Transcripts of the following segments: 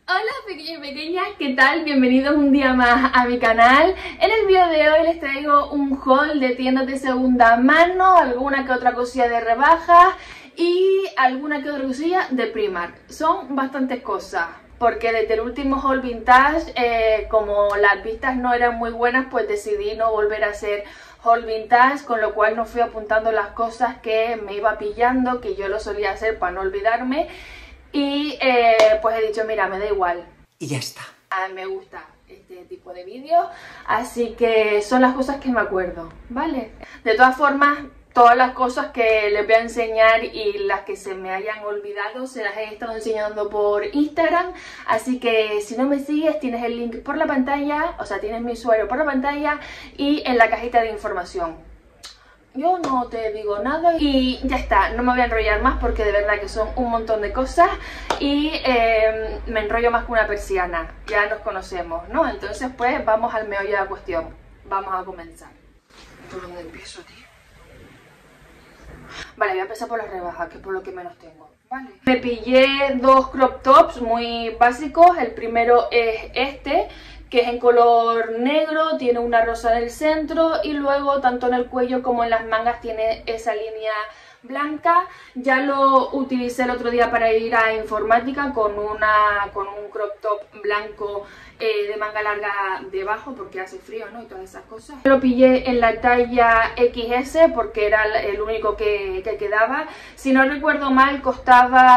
Hola pequeños y pequeñas, ¿qué tal? Bienvenidos un día más a mi canal. En el vídeo de hoy les traigo un haul de tiendas de segunda mano, alguna que otra cosilla de rebajas y alguna que otra cosilla de Primark. Son bastantes cosas, porque desde el último haul vintage, como las vistas no eran muy buenas, pues decidí no volver a hacer haul vintage, con lo cual no fui apuntando las cosas que me iba pillando, que yo lo solía hacer para no olvidarme. Y pues he dicho, mira, me da igual. Y ya está. A mí me gusta este tipo de vídeos, así que son las cosas que me acuerdo, ¿vale? De todas formas, todas las cosas que les voy a enseñar y las que se me hayan olvidado se las he estado enseñando por Instagram, así que si no me sigues tienes el link por la pantalla, o sea, tienes mi usuario por la pantalla y en la cajita de información. Yo no te digo nada y ya está, no me voy a enrollar más porque de verdad que son un montón de cosas y me enrollo más que una persiana, ya nos conocemos, ¿no? Entonces pues vamos al meollo de la cuestión, vamos a comenzar. ¿Por dónde empiezo, tío? Vale, voy a empezar por las rebajas, que es por lo que menos tengo, ¿vale? Me pillé dos crop tops muy básicos, el primero es este, que es en color negro, tiene una rosa en el centro y luego tanto en el cuello como en las mangas tiene esa línea blanca. Ya lo utilicé el otro día para ir a informática con un crop top blanco de manga larga debajo porque hace frío, ¿no? Y todas esas cosas. Lo pillé en la talla XS porque era el único que quedaba. Si no recuerdo mal costaba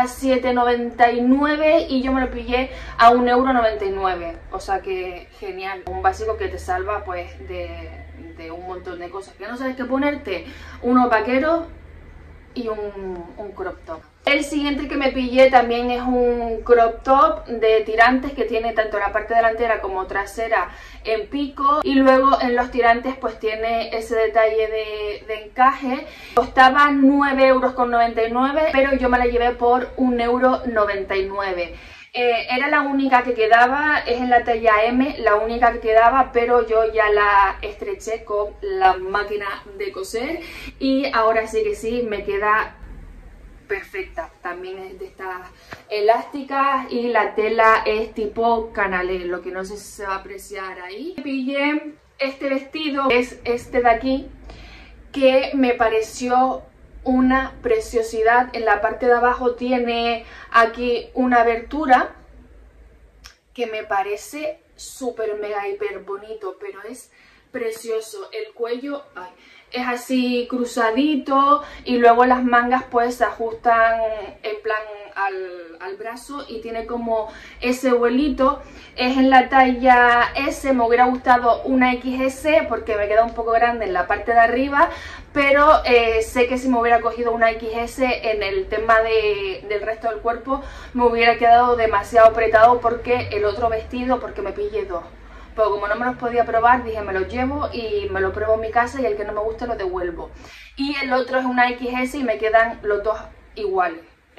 7,99 y yo me lo pillé a 1,99 €. O sea que genial, un básico que te salva pues de un montón de cosas que no sabes qué ponerte. Unos vaqueros y un crop top. El siguiente que me pillé también es un crop top de tirantes que tiene tanto la parte delantera como trasera en pico y luego en los tirantes pues tiene ese detalle de encaje. Costaba 9,99 €, pero yo me la llevé por 1,99 €. Era la única que quedaba, es en la talla M, la única que quedaba, pero yo ya la estreché con la máquina de coser y ahora sí que sí, me queda perfecta. También es de estas elásticas y la tela es tipo canalé, lo que no sé si se va a apreciar ahí. Pillé este vestido, es este de aquí, que me pareció una preciosidad. En la parte de abajo tiene aquí una abertura que me parece súper mega hiper bonito, pero es precioso. El cuello es así cruzadito y luego las mangas pues se ajustan en plan al brazo y tiene como ese vuelito. Es en la talla S, me hubiera gustado una XS porque me queda un poco grande en la parte de arriba, pero sé que si me hubiera cogido una XS en el tema del resto del cuerpo me hubiera quedado demasiado apretado porque el otro vestido, porque me pillé dos. Pero como no me los podía probar, dije me los llevo y me lo pruebo en mi casa y el que no me guste lo devuelvo. Y el otro es una XS y me quedan los dos iguales.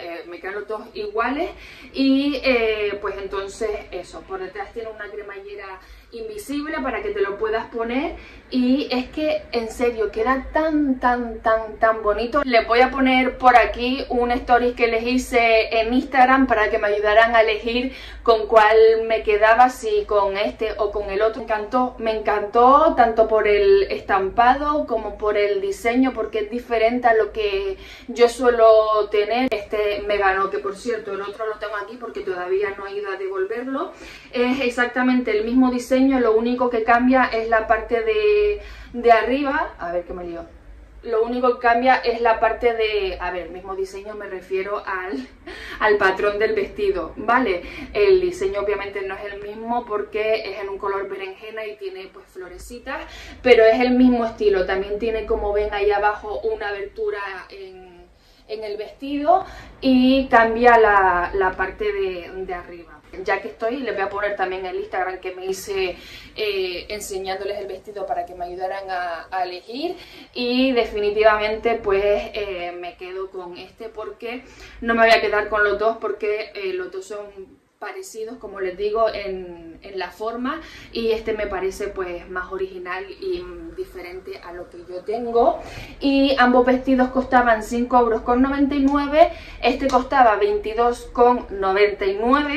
Y pues entonces eso, por detrás tiene una cremallera invisible para que te lo puedas poner y es que en serio queda tan bonito. Les voy a poner por aquí un stories que les hice en Instagram para que me ayudaran a elegir con cuál me quedaba, si con este o con el otro. Me encantó tanto por el estampado como por el diseño porque es diferente a lo que yo suelo tener. Este me ganó, que por cierto el otro lo tengo aquí porque todavía no he ido a devolverlo. Es exactamente el mismo diseño, lo único que cambia es la parte de arriba. A ver, que me lío. Lo único que cambia es la parte de... A ver, mismo diseño me refiero al patrón del vestido, ¿vale? El diseño obviamente no es el mismo porque es en un color berenjena y tiene pues florecitas, pero es el mismo estilo. También tiene, como ven ahí abajo, una abertura en el vestido y cambia la parte de arriba. Ya que estoy, les voy a poner también el Instagram que me hice enseñándoles el vestido para que me ayudaran a elegir y definitivamente pues me quedo con este porque no me voy a quedar con los dos porque los dos son parecidos, como les digo, en la forma y este me parece pues más original y diferente a lo que yo tengo. Y ambos vestidos costaban 5,99 €, este costaba 22,99 €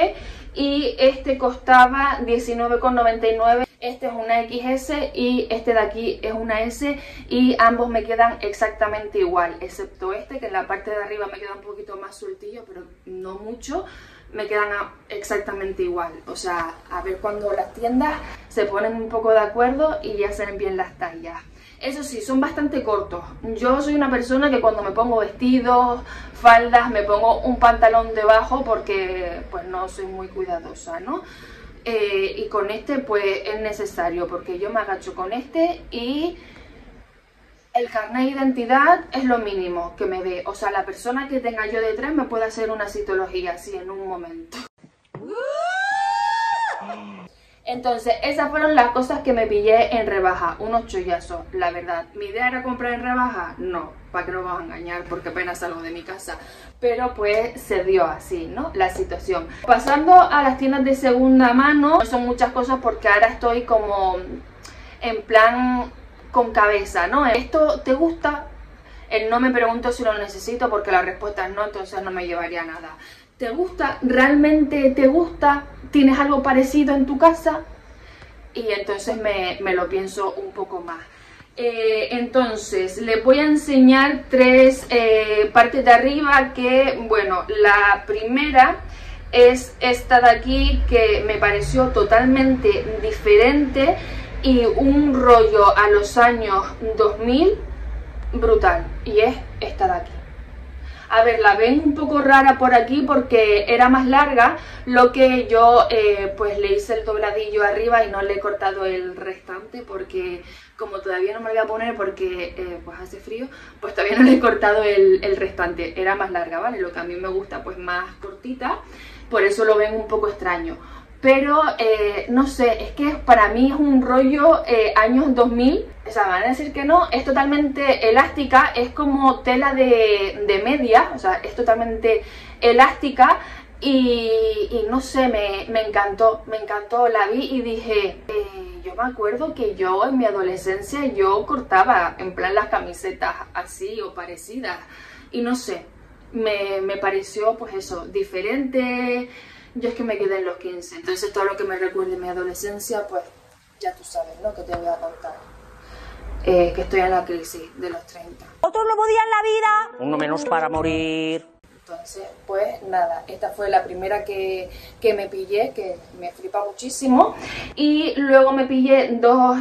y este costaba 19,99. Este es una XS y este de aquí es una S y ambos me quedan exactamente igual, excepto este que en la parte de arriba me queda un poquito más sueltillo, pero no mucho, me quedan exactamente igual. O sea, a ver cuando las tiendas se ponen un poco de acuerdo y ya saben bien las tallas. Eso sí, son bastante cortos. Yo soy una persona que cuando me pongo vestidos, faldas, me pongo un pantalón debajo porque pues no soy muy cuidadosa, ¿no? Y con este pues es necesario porque yo me agacho con este y el carnet de identidad es lo mínimo que me dé. O sea, la persona que tenga yo detrás me puede hacer una citología así en un momento. Entonces, esas fueron las cosas que me pillé en rebaja, unos chollazos, la verdad. ¿Mi idea era comprar en rebaja? No, para que no me vas a engañar, porque apenas salgo de mi casa. Pero pues se dio así, ¿no? La situación. Pasando a las tiendas de segunda mano, no son muchas cosas porque ahora estoy como en plan con cabeza, ¿no? ¿Esto te gusta? No me pregunto si lo necesito porque la respuesta es no, entonces no me llevaría nada. ¿Te gusta? ¿Realmente te gusta? ¿Tienes algo parecido en tu casa? Y entonces me lo pienso un poco más. Entonces, les voy a enseñar tres partes de arriba que, bueno, la primera es esta de aquí que me pareció totalmente diferente y un rollo a los años 2000 brutal. Y es esta de aquí. A ver, la ven un poco rara por aquí porque era más larga, lo que yo pues le hice el dobladillo arriba y no le he cortado el restante porque como todavía no me lo voy a poner porque pues hace frío, pues todavía no le he cortado el restante. Era más larga, ¿vale? Lo que a mí me gusta pues más cortita, por eso lo ven un poco extraño. Pero no sé, es que para mí es un rollo años 2000. O sea, van a decir que no, es totalmente elástica, es como tela de media, o sea, es totalmente elástica y no sé, me encantó, la vi y dije, yo me acuerdo que yo en mi adolescencia yo cortaba en plan las camisetas así o parecidas y no sé, me pareció pues eso, diferente. Yo es que me quedé en los 15, entonces todo lo que me recuerde mi adolescencia, pues ya tú sabes, ¿no? Que te voy a contar. Que estoy en la crisis de los 30. Otro nuevo día en la vida, uno menos para morir. Entonces, pues nada, esta fue la primera que me pillé, que me flipa muchísimo. Y luego me pillé dos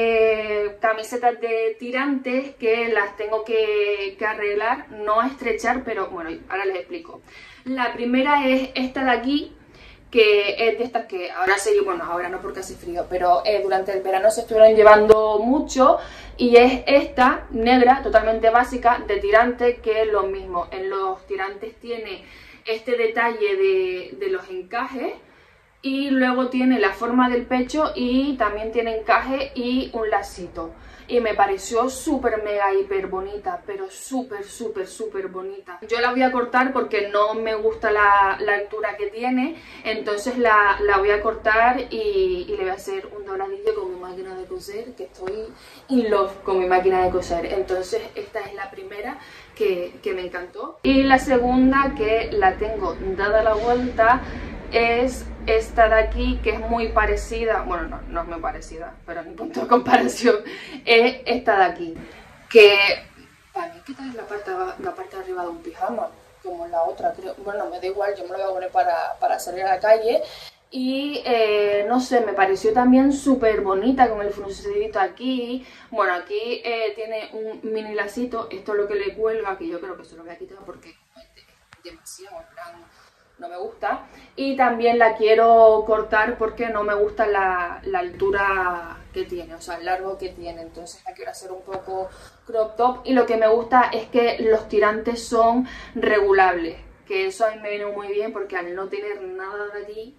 camisetas de tirantes que las tengo que arreglar, no estrechar, pero bueno, ahora les explico. La primera es esta de aquí, que es de estas que ahora sí, bueno, ahora no porque hace frío, pero durante el verano se estuvieron llevando mucho y es esta, negra, totalmente básica, de tirante, que es lo mismo. En los tirantes tiene este detalle de los encajes y luego tiene la forma del pecho y también tiene encaje y un lacito. Y me pareció súper mega hiper bonita, pero súper bonita. Yo la voy a cortar porque no me gusta la altura que tiene, entonces la voy a cortar y le voy a hacer un dobladillo con mi máquina de coser, que estoy in love con mi máquina de coser. Entonces esta es la primera que me encantó. Y la segunda, que la tengo dada la vuelta, es esta de aquí, que es muy parecida, bueno, no es muy parecida, pero en punto de comparación es esta de aquí, que para mí esta es la parte de arriba de un pijama, como la otra, creo. Bueno, me da igual, yo me lo voy a poner para salir a la calle. Y no sé, me pareció también súper bonita con el fruncidito aquí. Bueno, aquí tiene un mini lacito, esto es lo que le cuelga, que yo creo que se lo voy a quitar porque es demasiado, en plan, no me gusta. Y también la quiero cortar porque no me gusta la altura que tiene, o sea, el largo que tiene. Entonces la quiero hacer un poco crop top. Y lo que me gusta es que los tirantes son regulables, que eso a mí me viene muy bien porque al no tener nada de allí,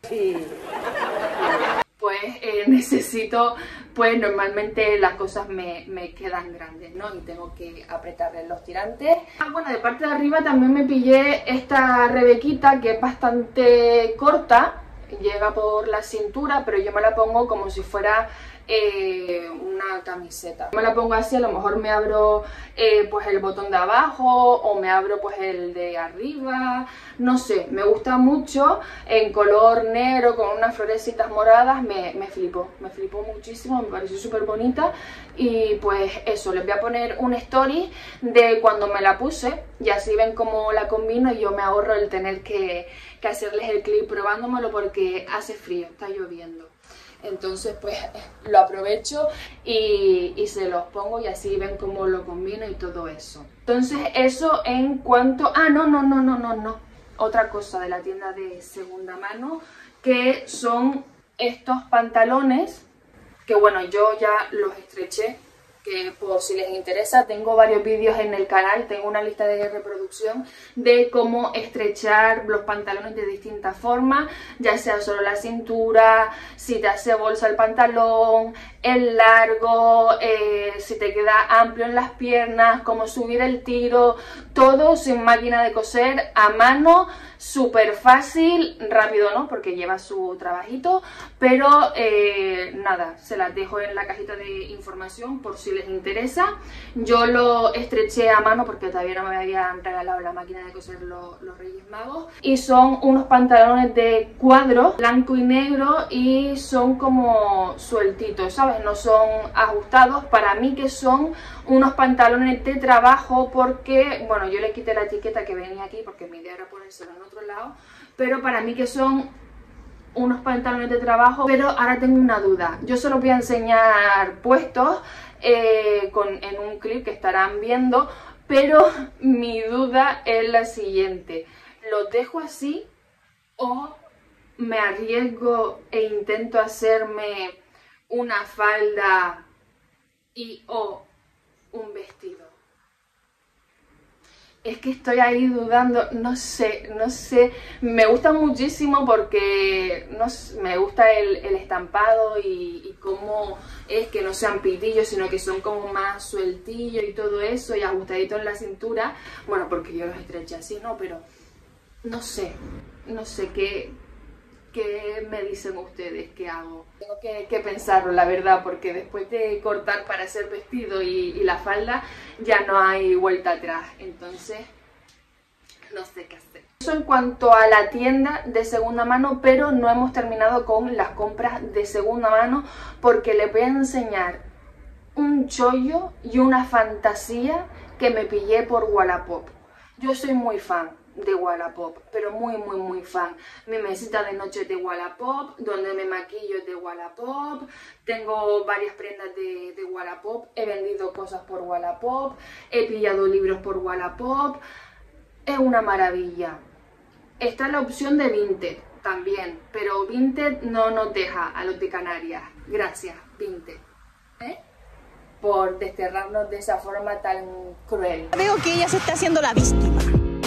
pues necesito, pues normalmente las cosas me quedan grandes, ¿no? Y tengo que apretarle los tirantes. Bueno, de parte de arriba también me pillé esta rebequita, que es bastante corta, llega por la cintura, pero yo me la pongo como si fuera una camiseta. Me la pongo así, a lo mejor me abro pues el botón de abajo o me abro pues el de arriba, no sé, me gusta mucho en color negro con unas florecitas moradas, me flipó muchísimo, me pareció súper bonita. Y pues eso, les voy a poner un story de cuando me la puse y así ven cómo la combino y yo me ahorro el tener que hacerles el clip probándomelo porque hace frío, está lloviendo. Entonces pues lo aprovecho y se los pongo y así ven cómo lo combino y todo eso. Entonces eso en cuanto... Ah, no. Otra cosa de la tienda de segunda mano, que son estos pantalones, que bueno, yo ya los estreché, que por si les interesa, tengo varios vídeos en el canal, tengo una lista de reproducción de cómo estrechar los pantalones de distintas formas, ya sea solo la cintura, si te hace bolsa el pantalón, el largo, si te queda amplio en las piernas, cómo subir el tiro, todo sin máquina de coser, a mano, súper fácil, rápido no, porque lleva su trabajito, pero nada, se las dejo en la cajita de información por si les interesa. Yo lo estreché a mano porque todavía no me habían regalado la máquina de coser los Reyes Magos, y son unos pantalones de cuadro blanco y negro y son como sueltitos, ¿sabes? No son ajustados. Para mí que son unos pantalones de trabajo, porque bueno, yo le quité la etiqueta que venía aquí porque mi idea era ponérselo en otro lado, pero para mí que son unos pantalones de trabajo. Pero ahora tengo una duda, yo se los voy a enseñar puestos en un clip que estarán viendo, pero mi duda es la siguiente: ¿los dejo así o me arriesgo e intento hacerme una falda o un vestido? Es que estoy ahí dudando, no sé, me gustan muchísimo porque me gusta el estampado y cómo es que no sean pitillos, sino que son como más sueltillos y todo eso, y ajustaditos en la cintura. Bueno, porque yo los estreché así, ¿no? Pero no sé qué me dicen ustedes, qué hago. Tengo que pensarlo, la verdad, porque después de cortar para hacer vestido y la falda ya no hay vuelta atrás, entonces no sé qué hacer. Eso en cuanto a la tienda de segunda mano, pero no hemos terminado con las compras de segunda mano porque les voy a enseñar un chollo y una fantasía que me pillé por Wallapop. Yo soy muy fan de Wallapop, pero muy fan. Mi mesita de noche es de Wallapop, donde me maquillo es de Wallapop, tengo varias prendas de Wallapop, he vendido cosas por Wallapop, he pillado libros por Wallapop, es una maravilla. Está la opción de Vinted también, pero Vinted no nos deja a los de Canarias. Gracias, Vinted, por desterrarnos de esa forma tan cruel. Veo que ella se está haciendo la víctima.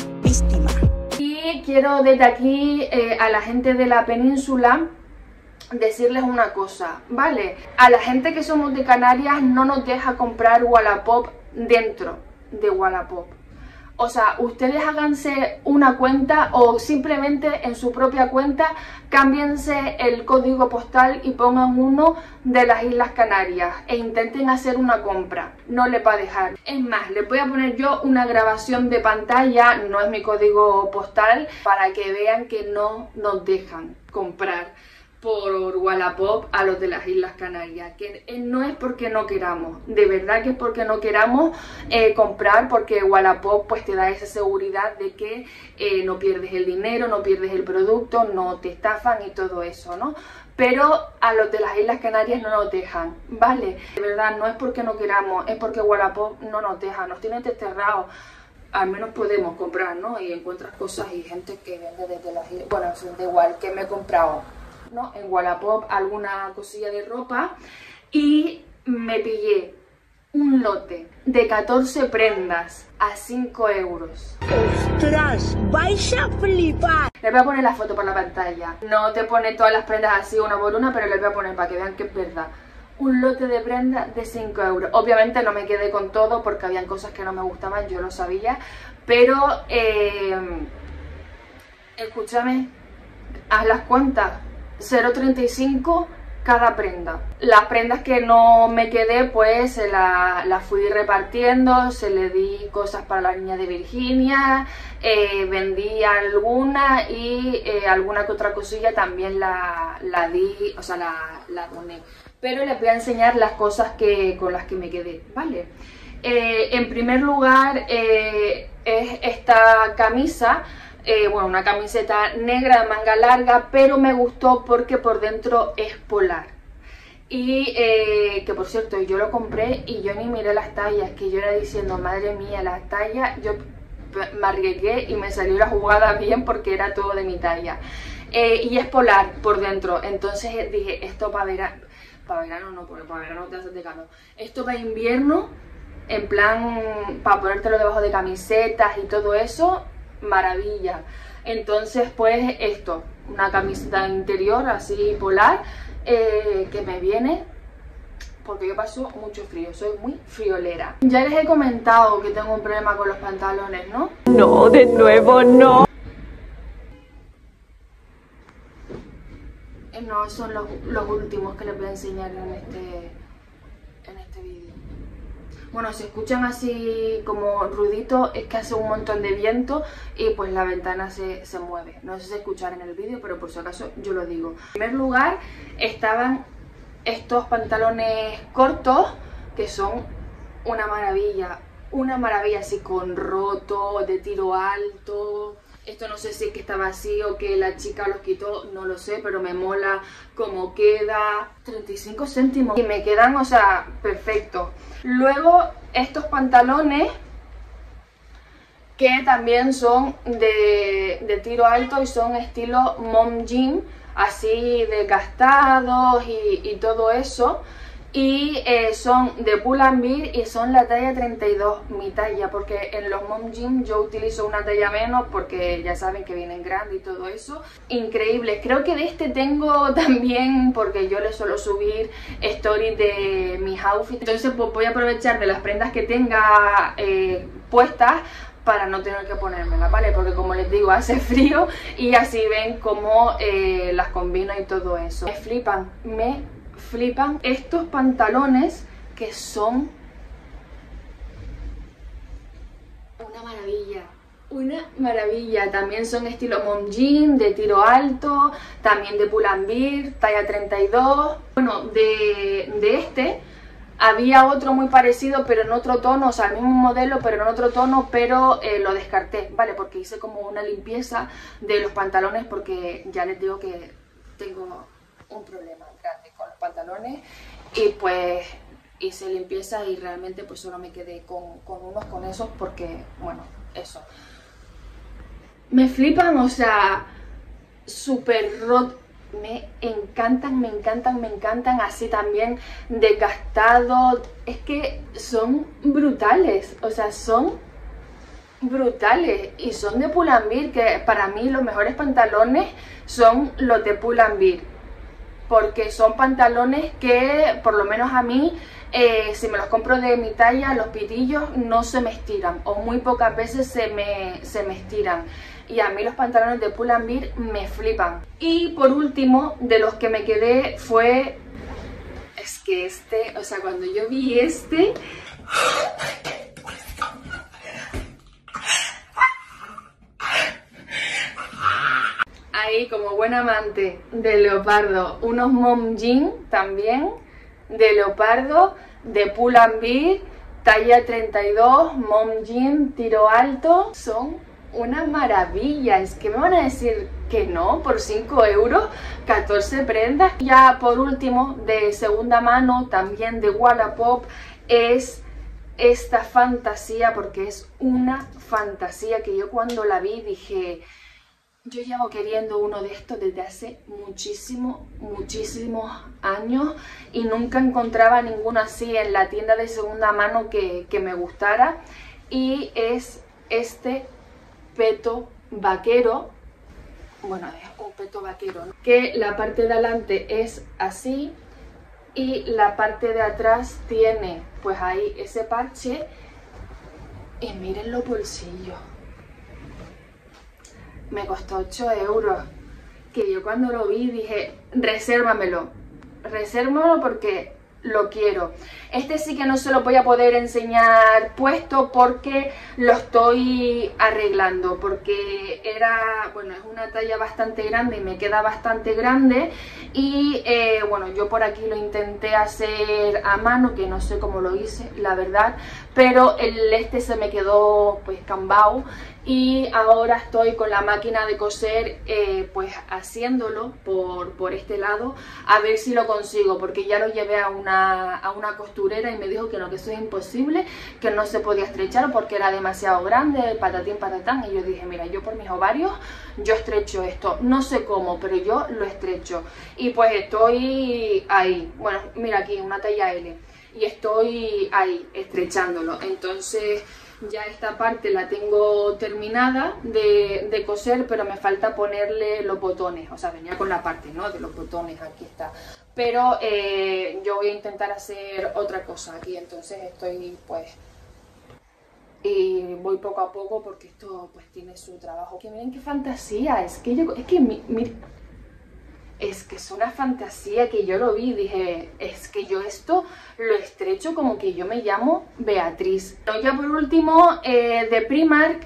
Y quiero desde aquí a la gente de la península decirles una cosa, ¿vale? A la gente que somos de Canarias no nos deja comprar Wallapop dentro de Wallapop. O sea, ustedes háganse una cuenta o simplemente en su propia cuenta cámbiense el código postal y pongan uno de las Islas Canarias e intenten hacer una compra. No les va a dejar. Es más, les voy a poner yo una grabación de pantalla, no es mi código postal, para que vean que no nos dejan comprar por Wallapop a los de las Islas Canarias, que no es porque no queramos, de verdad que es porque no queramos comprar, porque Wallapop pues te da esa seguridad de que no pierdes el dinero, no pierdes el producto, no te estafan y todo eso, ¿no? Pero a los de las Islas Canarias no nos dejan, ¿vale? De verdad, no es porque no queramos, es porque Wallapop no nos deja, nos tiene desterrados. Al menos podemos comprar, ¿no? Y encuentras cosas y gente que vende desde las islas. Bueno, da igual, que me he comprado, ¿no? En Wallapop alguna cosilla de ropa y me pillé un lote de 14 prendas a 5 euros. ¡Ostras! ¡Vais a flipar! Les voy a poner la foto por la pantalla. No te pone todas las prendas así una por una, pero les voy a poner para que vean que es verdad. Un lote de prendas de 5 euros. Obviamente no me quedé con todo porque habían cosas que no me gustaban, yo lo sabía. Pero, escúchame, haz las cuentas. 0,35, cada prenda. Las prendas que no me quedé pues las fui repartiendo, se le di cosas para la niña de Virginia, vendí alguna y alguna que otra cosilla también la di, o sea la doné. Pero les voy a enseñar las cosas con las que me quedé, ¿vale? En primer lugar es esta camisa. Bueno, una camiseta negra de manga larga, pero me gustó porque por dentro es polar. Y que por cierto, yo lo compré y yo ni miré las tallas, que yo era diciendo, madre mía, las tallas, yo me arriesgué y me salió la jugada bien porque era todo de mi talla. Y es polar por dentro, entonces dije, esto para verano no, porque para verano te hace de calor. Esto para invierno, en plan, para ponértelo debajo de camisetas y todo eso, maravilla. Entonces pues esto, una camiseta interior así polar, que me viene porque yo paso mucho frío, soy muy friolera. Ya les he comentado que tengo un problema con los pantalones, ¿no? No, de nuevo no. No, son los últimos que les voy a enseñar en este vídeo. Bueno, si escuchan así como ruidito, es que hace un montón de viento y pues la ventana se mueve. No sé si escuchar en el vídeo, pero por si acaso yo lo digo. En primer lugar estaban estos pantalones cortos que son una maravilla así con roto, de tiro alto. Esto no sé si es que estaba así o que la chica los quitó, no lo sé, pero me mola cómo queda. 35 céntimos y me quedan, o sea, perfecto. Luego estos pantalones que también son de tiro alto y son estilo mom jean, así de gastados y todo eso. Y son de Pull&Bear y son la talla 32, mi talla, porque en los mom jeans yo utilizo una talla menos porque ya saben que vienen grandes y todo eso. Increíble, creo que de este tengo también porque yo le suelo subir stories de mis outfits. Entonces pues voy a aprovechar de las prendas que tenga puestas para no tener que ponérmelas, ¿vale? Porque como les digo, hace frío y así ven cómo las combino y todo eso. Me flipan estos pantalones que son una maravilla. También son estilo mom jean, de tiro alto, también de Pull&Bear, talla 32. Bueno, de este había otro muy parecido pero en otro tono, o sea el mismo modelo pero en otro tono, pero lo descarté, ¿vale? Porque hice como una limpieza de los pantalones porque ya les digo que tengo un problema grande con los pantalones y pues hice limpieza y realmente pues solo me quedé con esos porque, bueno, eso. Me flipan, o sea, súper rotos. Me encantan, así también desgastados. Es que son brutales, o sea, son brutales y son de Pull&Bear, que para mí los mejores pantalones son los de Pull&Bear. Porque son pantalones que, por lo menos a mí, si me los compro de mi talla, los pitillos no se me estiran. O muy pocas veces se me estiran. Y a mí los pantalones de Pull&Bear me flipan. Y por último, de los que me quedé fue... Es que este, o sea, cuando yo vi este... Ahí como buen amante de leopardo, unos mom jean también de leopardo, de Pull&Bear, talla 32, mom jean, tiro alto. Son una maravilla, es que me van a decir que no, por 5 euros, 14 prendas. Ya por último, de segunda mano, también de Wallapop, es esta fantasía, porque es una fantasía que yo cuando la vi dije... Yo llevo queriendo uno de estos desde hace muchísimos años y nunca encontraba ninguno así en la tienda de segunda mano que me gustara. Y es este peto vaquero, bueno, es un peto vaquero, ¿no? Que la parte de adelante es así y la parte de atrás tiene pues ahí ese parche y miren los bolsillos. Me costó 8 euros, que yo cuando lo vi dije, resérvamelo. resérvamelo porque lo quiero. Este sí que no se lo voy a poder enseñar puesto porque lo estoy arreglando, porque era, bueno, es una talla bastante grande y me queda bastante grande y bueno, yo por aquí lo intenté hacer a mano, que no sé cómo lo hice, la verdad, pero este se me quedó pues cambao y ahora estoy con la máquina de coser pues haciéndolo por este lado a ver si lo consigo, porque ya lo llevé a una costurera y me dijo que no, que eso es imposible, que no se podía estrechar porque era demasiado grande, patatín patatán, y yo dije, mira, yo por mis ovarios yo estrecho esto, no sé cómo, pero yo lo estrecho y pues estoy ahí, bueno, mira aquí una talla L y estoy ahí estrechándolo. Entonces ya esta parte la tengo terminada de coser, pero me falta ponerle los botones, o sea, venía con la parte, ¿no?, de los botones, aquí está, pero yo voy a intentar hacer otra cosa aquí, entonces estoy pues, y voy poco a poco porque esto pues tiene su trabajo. Que miren qué fantasía, es que es que es una fantasía que yo lo vi y dije, es que yo esto lo estrecho como que yo me llamo Beatriz. Ya por último, de Primark,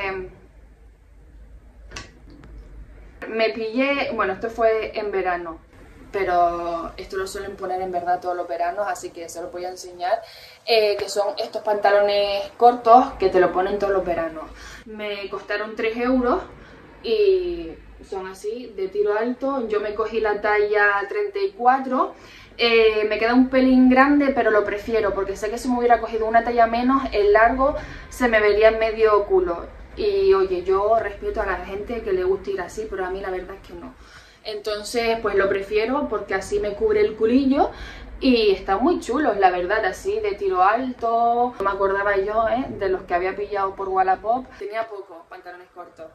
me pillé, bueno, esto fue en verano, pero esto lo suelen poner en verdad todos los veranos, así que se lo voy a enseñar, que son estos pantalones cortos que te lo ponen todos los veranos. Me costaron 3 euros y son así, de tiro alto. Yo me cogí la talla 34, me queda un pelín grande, pero lo prefiero porque sé que si me hubiera cogido una talla menos, el largo se me vería en medio culo. Y oye, yo respeto a la gente que le gusta ir así, pero a mí la verdad es que no. Entonces pues lo prefiero porque así me cubre el culillo y están muy chulos, la verdad, así de tiro alto. No me acordaba yo de los que había pillado por Wallapop. Tenía pocos pantalones cortos.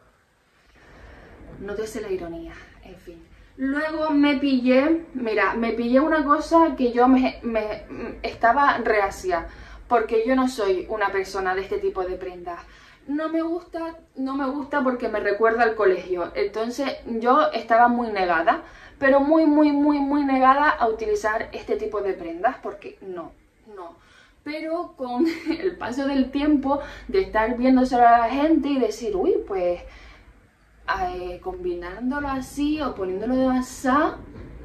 Nótese la ironía, en fin. Luego me pillé, mira, me pillé una cosa que yo me estaba reacia, porque yo no soy una persona de este tipo de prendas. No me gusta porque me recuerda al colegio. Entonces yo estaba muy negada, pero muy negada a utilizar este tipo de prendas, porque no. Pero con el paso del tiempo, de estar viéndoselo a la gente y decir, uy, pues combinándolo así o poniéndolo de masa,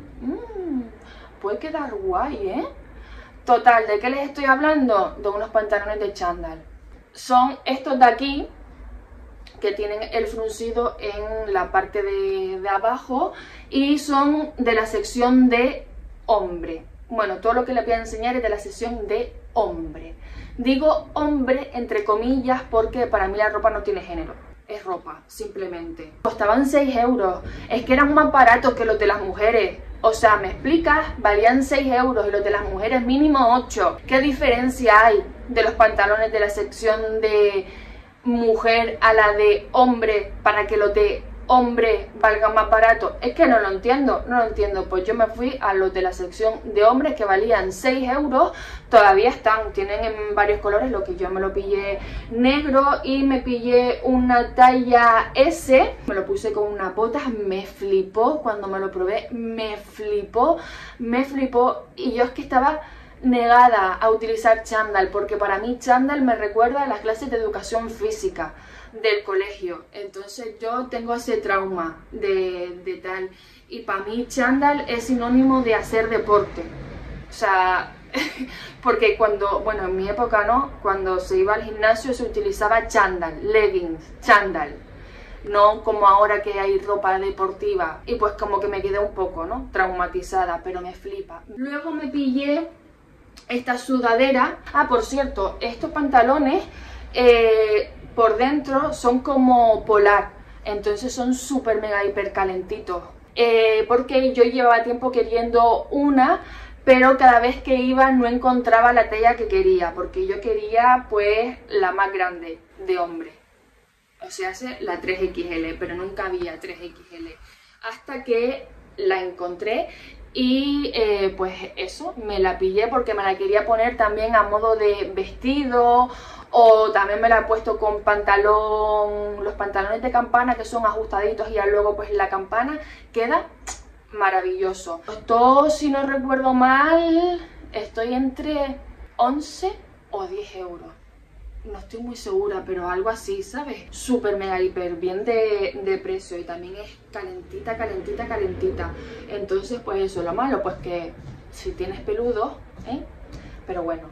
puede quedar guay, Total, ¿de qué les estoy hablando? De unos pantalones de chándal. Son estos de aquí, que tienen el fruncido en la parte de abajo y son de la sección de hombre. Bueno, todo lo que les voy a enseñar es de la sección de hombre. Digo hombre entre comillas porque para mí la ropa no tiene género. Es ropa, simplemente. Costaban 6 euros. Es que eran más baratos que los de las mujeres. O sea, ¿me explicas? Valían 6 euros y los de las mujeres mínimo 8. ¿Qué diferencia hay de los pantalones de la sección de mujer a la de hombre para que los de hombre valgan más barato? Es que no lo entiendo. Pues yo me fui a los de la sección de hombres que valían 6 euros. Todavía están, tienen en varios colores, lo que yo me lo pillé negro y me pillé una talla S. Me lo puse con unas botas, me flipó cuando me lo probé, me flipó. Y yo es que estaba negada a utilizar chándal, porque para mí chándal me recuerda a las clases de educación física del colegio. Entonces yo tengo ese trauma de tal, y para mí chándal es sinónimo de hacer deporte. O sea, porque cuando, bueno, en mi época no, cuando se iba al gimnasio se utilizaba chándal, leggings, chándal, no como ahora que hay ropa deportiva. Y pues como que me quedé un poco, ¿no?, traumatizada, pero me flipa. Luego me pillé esta sudadera. Ah, por cierto, estos pantalones por dentro son como polar, entonces son súper mega hiper calentitos, porque yo llevaba tiempo queriendo una, pero cada vez que iba no encontraba la talla que quería, porque yo quería pues la más grande de hombre, o sea, la 3XL, pero nunca había 3XL, hasta que la encontré. Y pues eso, me la pillé porque me la quería poner también a modo de vestido, o también me la he puesto con pantalón, los pantalones de campana que son ajustaditos y luego pues la campana queda maravilloso. Costó, si no recuerdo mal, estoy entre 11 o 10 euros. No estoy muy segura, pero algo así, ¿sabes? Súper mega hiper bien de precio, y también es calentita, calentita, calentita. Entonces pues eso, lo malo pues que si tienes peludos, pero bueno,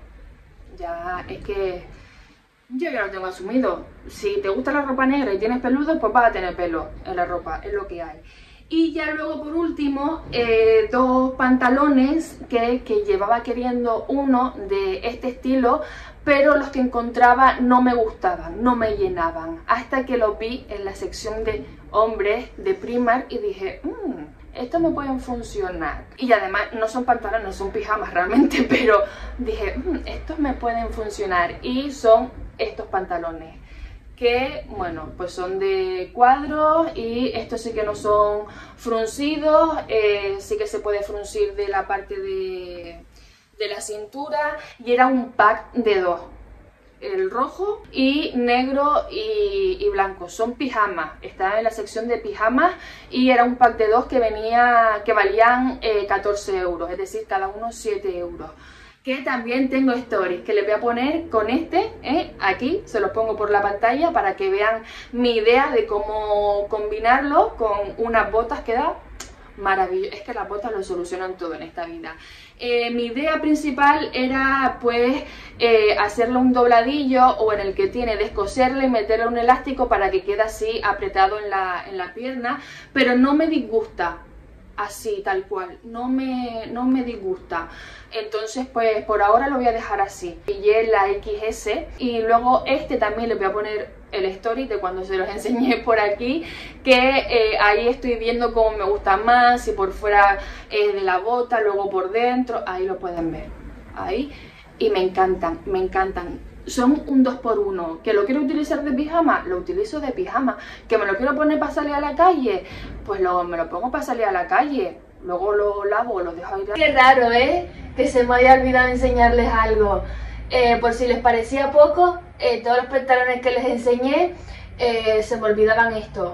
ya es que yo ya lo tengo asumido. Si te gusta la ropa negra y tienes peludos, pues vas a tener pelo en la ropa, es lo que hay. Y ya luego por último, dos pantalones que llevaba queriendo uno de este estilo, pero los que encontraba no me gustaban, no me llenaban, hasta que los vi en la sección de hombres de Primark y dije, estos me pueden funcionar. Y además no son pantalones, son pijamas realmente, pero dije, estos me pueden funcionar, y son estos pantalones que, bueno, pues son de cuadros, y estos sí que no son fruncidos, sí que se puede fruncir de la parte de la cintura, y era un pack de dos, el rojo y negro y blanco. Son pijamas, estaba en la sección de pijamas, y era un pack de dos que valían 14 euros, es decir, cada uno 7 euros. Que también tengo stories que les voy a poner con este, aquí, se los pongo por la pantalla para que vean mi idea de cómo combinarlo con unas botas que da maravilloso. Es que las botas lo solucionan todo en esta vida. Mi idea principal era pues hacerle un dobladillo, o en el que tiene descoserle y meterle un elástico para que quede así apretado en la pierna, pero no me disgusta así tal cual, no me disgusta. Entonces pues por ahora lo voy a dejar así. Pillé la XS, y luego este también les voy a poner el story de cuando se los enseñé por aquí, que ahí estoy viendo cómo me gusta más, si por fuera de la bota, luego por dentro, ahí lo pueden ver, ahí, y me encantan, me encantan. Son un 2x1, que lo quiero utilizar de pijama, lo utilizo de pijama, que me lo quiero poner para salir a la calle, pues me lo pongo para salir a la calle, luego lo lavo, lo dejo ahí. Qué raro, que se me haya olvidado enseñarles algo. Por si les parecía poco, todos los pantalones que les enseñé, se me olvidaban esto,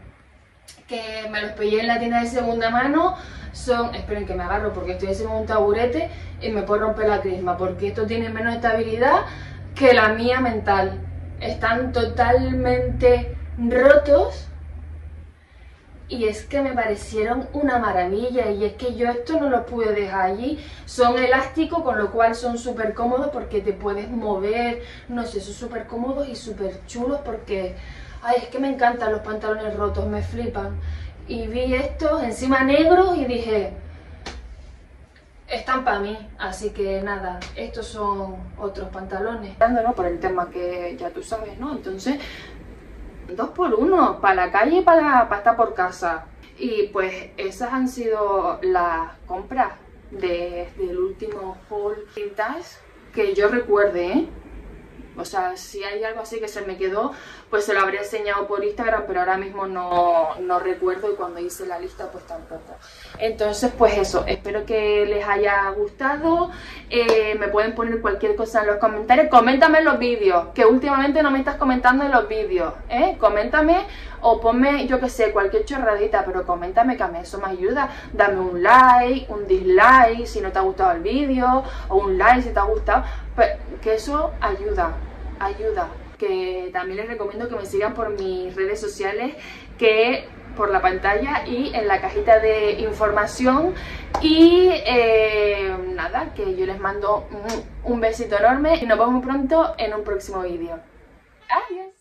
que me los pillé en la tienda de segunda mano. Son, esperen que me agarro porque estoy encima de un taburete y me puedo romper la crisma, porque esto tiene menos estabilidad que la mía mental. Están totalmente rotos, y es que me parecieron una maravilla, y es que yo esto no lo pude dejar allí. Son elásticos, con lo cual son súper cómodos porque te puedes mover, no sé, son súper cómodos y súper chulos, porque ay, es que me encantan los pantalones rotos, me flipan. Y vi estos encima negros y dije, están para mí, así que nada, estos son otros pantalones. ¿No? Por el tema que ya tú sabes, ¿no? Entonces, 2x1, para la calle y para estar por casa. Y pues esas han sido las compras del último haul vintage que yo recuerde, O sea, si hay algo así que se me quedó, pues se lo habré enseñado por Instagram, pero ahora mismo no recuerdo, y cuando hice la lista pues tampoco. Entonces pues eso, espero que les haya gustado. Me pueden poner cualquier cosa en los comentarios. Coméntame en los vídeos, que últimamente no me estás comentando en los vídeos, coméntame, o ponme, yo que sé, cualquier chorradita, pero coméntame, que a mí eso me ayuda. Dame un like, un dislike si no te ha gustado el vídeo, o un like si te ha gustado, que eso ayuda. Que también les recomiendo que me sigan por mis redes sociales, que por la pantalla y en la cajita de información. Y nada, que yo les mando un besito enorme y nos vemos pronto en un próximo vídeo. Adiós.